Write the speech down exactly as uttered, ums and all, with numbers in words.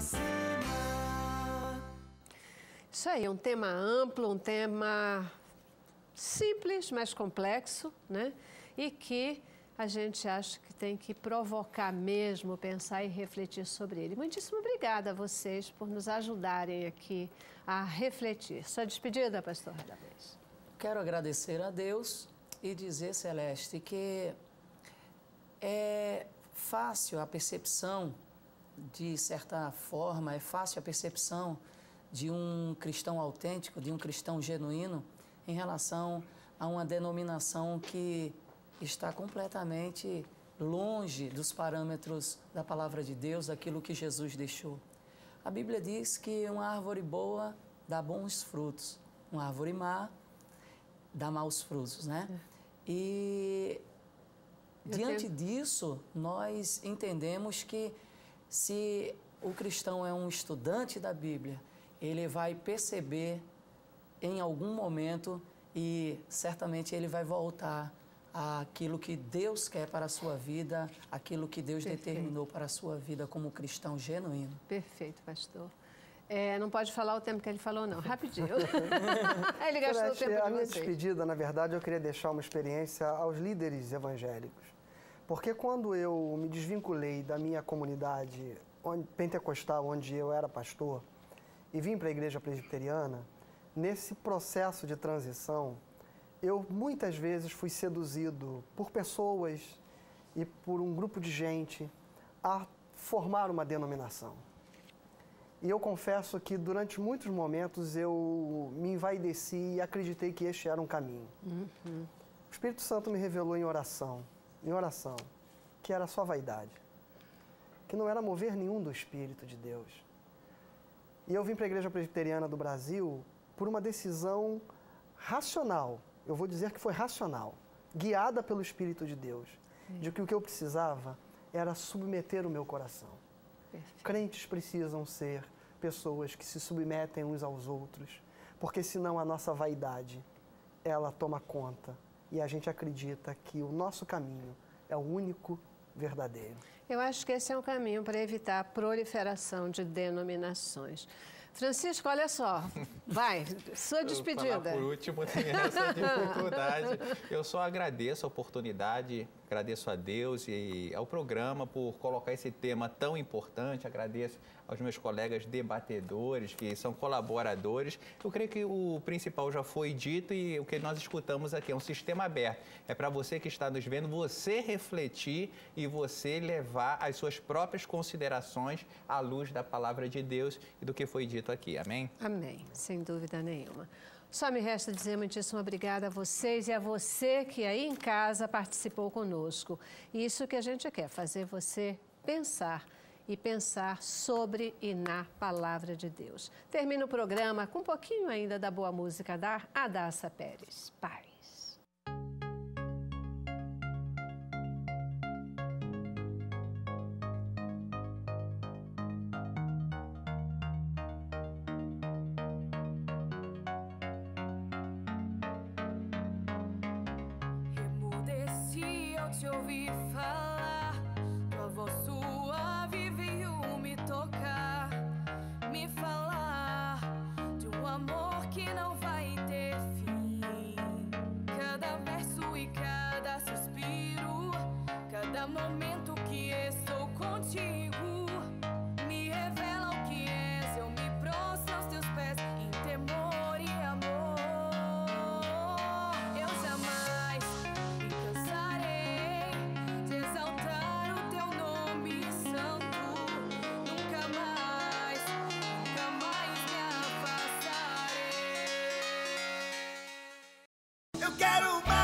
Isso aí, um tema amplo, um tema simples, mas complexo, né? E que a gente acha que tem que provocar mesmo, pensar e refletir sobre ele. Muitíssimo obrigada a vocês por nos ajudarem aqui a refletir. Sua despedida, pastor Radamés. Quero agradecer a Deus e dizer, Celeste, que é fácil a percepção, de certa forma, é fácil a percepção de um cristão autêntico, de um cristão genuíno, em relação a uma denominação que está completamente longe dos parâmetros da palavra de Deus, daquilo que Jesus deixou. A Bíblia diz que uma árvore boa dá bons frutos, uma árvore má dá maus frutos, né? E diante disso, nós entendemos que se o cristão é um estudante da Bíblia, ele vai perceber em algum momento e certamente ele vai voltar àquilo que Deus quer para a sua vida, aquilo que Deus Perfeito. Determinou para a sua vida como cristão genuíno. Perfeito, pastor. É, não pode falar o tempo que ele falou, não. Rapidinho. Ele gastou o tempo de A minha vocês. despedida, na verdade, eu queria deixar uma experiência aos líderes evangélicos. Porque quando eu me desvinculei da minha comunidade onde, pentecostal, onde eu era pastor, e vim para a igreja presbiteriana, nesse processo de transição, eu muitas vezes fui seduzido por pessoas e por um grupo de gente a formar uma denominação. E eu confesso que durante muitos momentos eu me envaideci e acreditei que este era um caminho. Uhum. O Espírito Santo me revelou em oração, em oração, que era só vaidade, que não era mover nenhum do Espírito de Deus. E eu vim para a Igreja Presbiteriana do Brasil por uma decisão racional, eu vou dizer que foi racional, guiada pelo Espírito de Deus, Sim. de que o que eu precisava era submeter o meu coração. Perfeito. Crentes precisam ser pessoas que se submetem uns aos outros, porque senão a nossa vaidade, ela toma conta e a gente acredita que o nosso caminho é o único verdadeiro. Eu acho que esse é um caminho para evitar a proliferação de denominações. Francisco, olha só, vai, sua despedida. Eu falar por último, tem essa dificuldade. Eu só agradeço a oportunidade, agradeço a Deus e ao programa por colocar esse tema tão importante, agradeço aos meus colegas debatedores, que são colaboradores. Eu creio que o principal já foi dito e o que nós escutamos aqui é um sistema aberto. É para você que está nos vendo, você refletir e você levar as suas próprias considerações à luz da palavra de Deus e do que foi dito aqui. Amém? Amém, sem dúvida nenhuma. Só me resta dizer muitíssimo obrigada a vocês e a você que aí em casa participou conosco. Isso que a gente quer, fazer você pensar e pensar sobre e na palavra de Deus. Termino o programa com um pouquinho ainda da boa música da Adassa Pérez. Paz. Te ouvi falar, tua voz suave veio me tocar, me falar de um amor que não vai ter fim. Cada verso e cada suspiro, cada momento que estou contigo, me revela o que és, eu me prostro aos teus pés em temor e amor. Eu jamais me cansarei de exaltar o teu nome santo, nunca mais, nunca mais me afastarei. Eu quero mais.